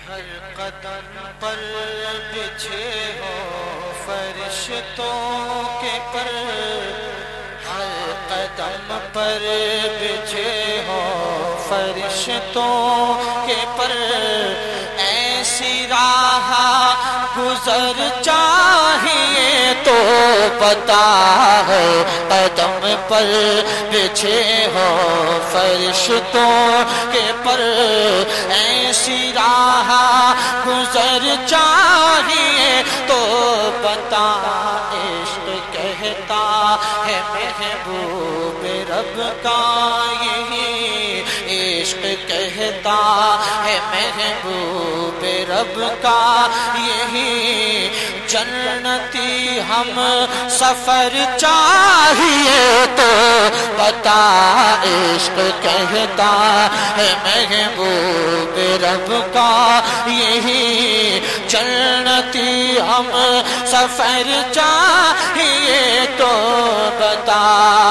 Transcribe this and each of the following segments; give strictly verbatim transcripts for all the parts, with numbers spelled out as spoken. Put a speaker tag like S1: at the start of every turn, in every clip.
S1: ہر قدم پر بچھے ہو فرشتوں کے پر، ہر قدم پر بچھے ہو فرشتوں کے پر، ایسی راہ گزر چاہیے تو پتا ہے قدم پر بچھے ہو فرشتوں کے پر، ایسی راہ گزر چاہیے تو پتا عشق کہتا ہے محبوب رب کا یہی، عشق کہتا ہے محبوب رب کا یہی، جنتی ہم سفر چاہیے تو پتا عشق کہتا ہے محبوب رب کا یہی، جنتی ہم سفر چاہیے تو بتا،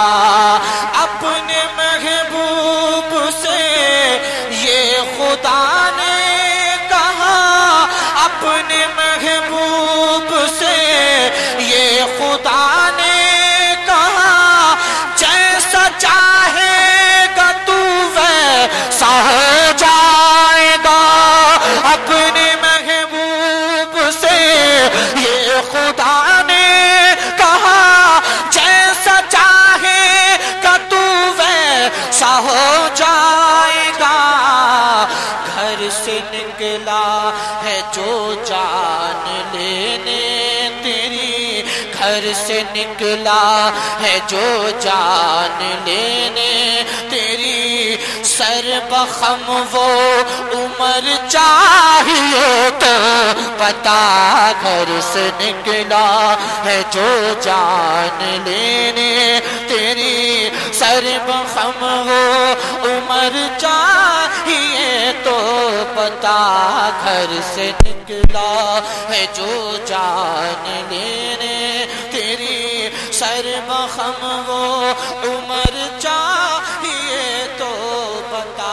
S1: اپنے محبوب سے یہ خدا نے کہا، اپنے محبوب سے یہ خدا نے کہا، جیسا چاہے گا تو ویسا ہو جائے گا، اپنے محبوب سے یہ خدا نے کہا، جیسا چاہے گا تو ویسا ہو جائے گا، گھر سے نکلا ہے جو جان لینے تیری، گھر سے نکلا ہے جو جان لینے تیری، سر بخم وہ عمر چاہیے تو پتا گھر سے نکلا ہے جو جان لینے تیری، سر بخم وہ عمر چاہیے تو پتا گھر سے نکلا ہے جو جان لینے تیری، سر بخم وہ عمر چاہیے تو بتا،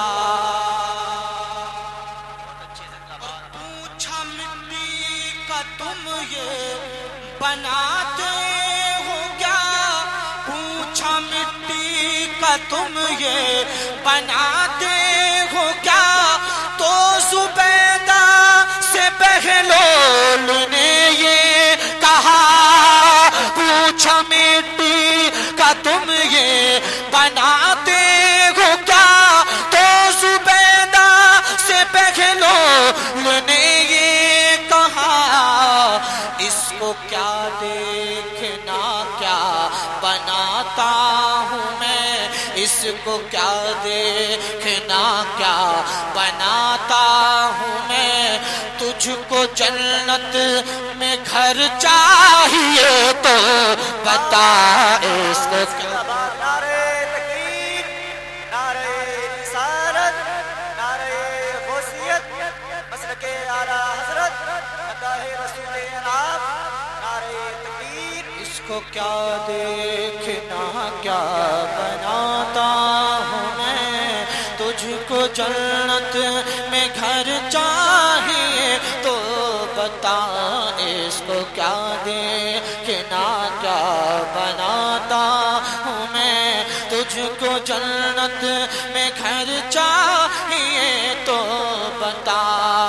S1: پوچھا مٹی کا تم یہ بناتے ہو کیا، پوچھا مٹی کا تم یہ بناتے ہو کیا، تو زبیدہ سے بہلول نے یہ کہا، پوچھا مٹی کا تم یہ بناتے ہو کیا، تو زبیدہ سے بہلول نے یہ کہا، اس کو کیا دیکھنا کیا بناتا ہوں میں، اس کو کیا دیکھنا کیا بناتا ہوں میں، تجھ کو جنت میں گھر چاہیے تو بتا اس کو کیا،
S2: نعرہ تکبیر، نعرہ رسالت، نعرہ غوثیت، مسلک اعلیٰ حضرت عطا رسول انعام، نعرہ تکبیر،
S1: اس کو کیا دیکھنا کیا بناتا ہوں میں، تجھ کو جنت میں گھر چاہیے تو بتا اس کو کیا دیکھنا کیا بناتا ہوں میں، تجھ کو جنت میں گھر چاہیے تو بتا،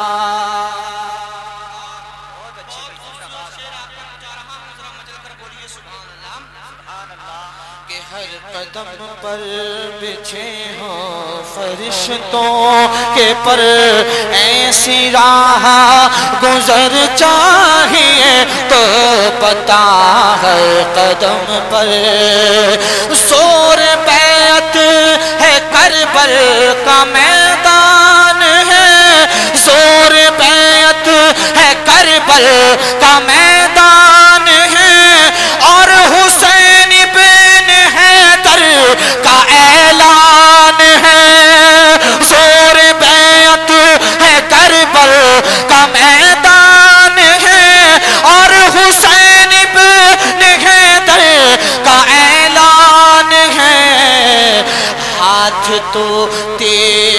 S1: کہ ہر قدم پر بچھے ہوں فرشتوں کے پر، ایسی راہ گزر چاہیے تو پتا ہر قدم پر، زور بیعت ہے کربل کا میدان ہے، زور بیعت ہے کربل کا میدان ہے، اور حسین ابن حیدر کا اعلان ہے، زور بیعت ہے کربل کا میدان ہے، اور حسین ابن حیدر کا اعلان ہے، ہاتھ تو تیرے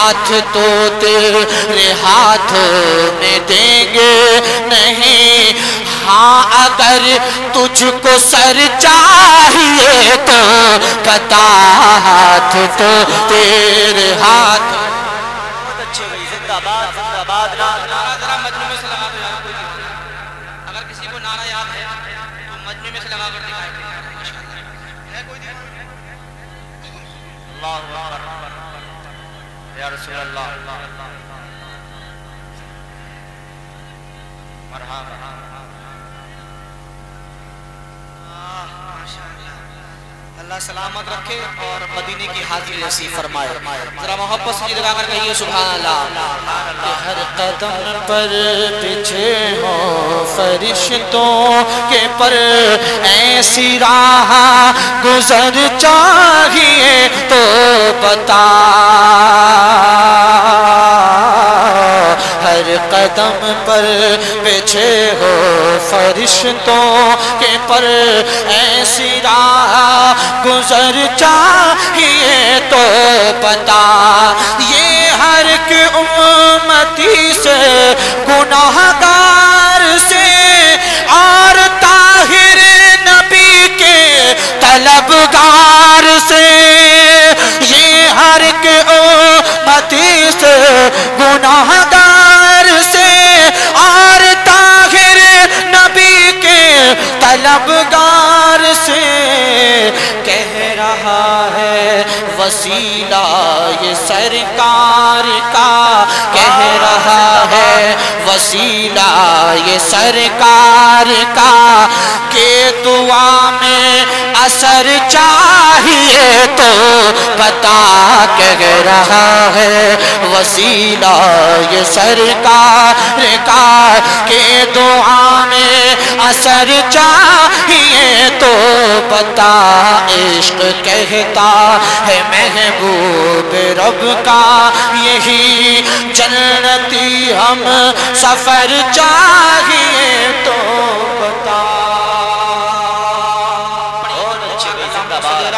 S3: ہاتھ تو تیرے ہاتھوں میں دیں گے نہیں، ہاں اگر تجھ کو سر چاہیے تو بتا، ہاتھ تو تیرے ہاتھ.
S2: بہت اچھے بھائی، زندہ باد زندہ باد.
S4: ذرا مجموعے میں سے لگا دو یار، کوئی اگر کسی کو نعرہ یاد ہے تو مجموعے میں سے لگا کر دکھائے. ہے کوئی دن
S2: اللہ اکبر یا رسول اللہ. مرحبا.
S4: اللہ سلامت رکھے اور مدینے کی حاضری نصیب فرمائے. ذرا محبت سے لگا کر کہیے سبحان اللہ.
S3: کہ ہر قدم پر پیچھے ہو فرشتوں کے پر ایسی راہ گزر چاہیے تو بتا، ہر قدم پر پیچھے ہو فرشتوں کے پر ایسی راہ گزر چاہیے تو بتا، یہ ہر ایک امتی سے گناہگار سے اور طاہر نبی کے طلبگار سے، یہ ہر ایک امتی سے گناہگار سے اور طاہر نبی کے طلبگار سے کہہ رہا ہے وسیلہ یہ سرکار کا، کہہ رہا ہے وسیلہ یہ سرکار کا کہ دعا میں اثر چاہیے تو بتا، کہہ رہا ہے وسیلہ یہ سرکار کا کہ دعا میں اثر چاہیے تو بتا، عشق کہتا ہے محبوب رب کا یہی جنتی ہم سفر چاہیے تو بتا.
S2: بہت اچھے بھائی، زندہ باد.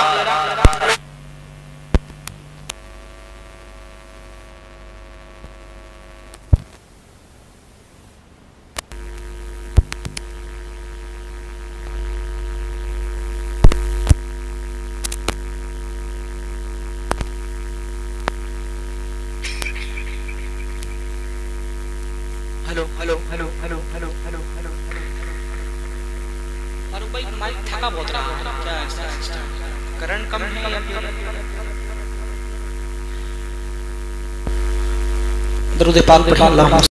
S4: Hello hello hello hello hello hello hello Farooq بھائی مائک تھکا بہت رہا ہے، کیا ہے کرنٹ کم ہے یا درود پاک پڑھیں.